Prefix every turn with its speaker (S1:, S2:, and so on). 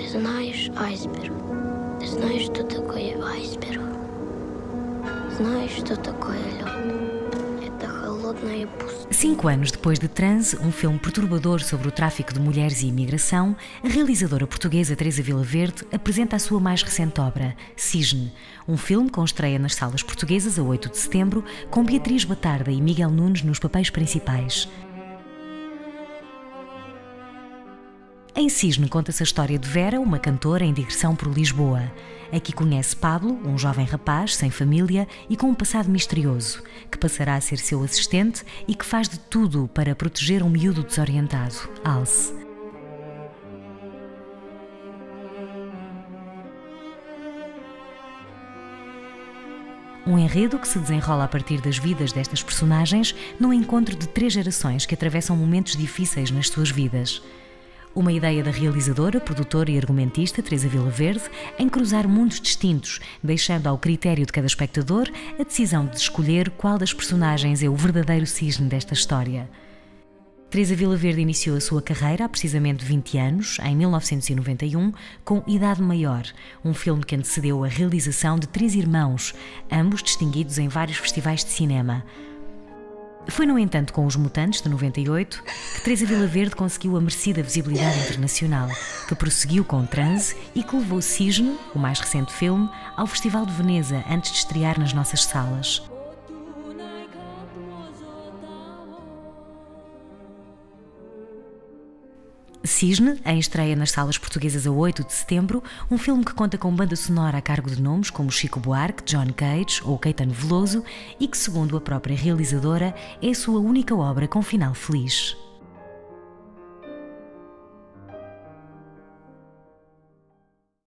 S1: Ты знаешь айсберг? Ты знаешь, что такое айсберг? Знаешь, что такое лед? Это холодная пустыня.
S2: 5 anos depois de Transe, um filme perturbador sobre o tráfico de mulheres e imigração, a realizadora portuguesa Teresa Vilaverde apresenta a sua mais recente obra, Cisne, um filme com estreia nas salas portuguesas a 8 de setembro, com Beatriz Batarda e Miguel Nunes nos papéis principais. Em Cisne conta-se a história de Vera, uma cantora em digressão por Lisboa. Aqui conhece Pablo, um jovem rapaz sem família e com um passado misterioso, que passará a ser seu assistente e que faz de tudo para proteger um miúdo desorientado, Alce. Um enredo que se desenrola a partir das vidas destas personagens num encontro de 3 gerações que atravessam momentos difíceis nas suas vidas. Uma ideia da realizadora, produtora e argumentista Teresa Vilaverde em cruzar mundos distintos, deixando ao critério de cada espectador a decisão de escolher qual das personagens é o verdadeiro cisne desta história. Teresa Vilaverde iniciou a sua carreira há precisamente 20 anos, em 1991, com Idade Maior, um filme que antecedeu a realização de 3 irmãos, ambos distinguidos em vários festivais de cinema. Foi, no entanto, com Os Mutantes, de 98, que Teresa Vilaverde conseguiu a merecida visibilidade internacional, que prosseguiu com Transe e que levou Cisne, o mais recente filme, ao Festival de Veneza antes de estrear nas nossas salas. Cisne, em estreia nas salas portuguesas a 8 de setembro, um filme que conta com banda sonora a cargo de nomes como Chico Buarque, John Cage ou Caetano Veloso e que, segundo a própria realizadora, é a sua única obra com final feliz.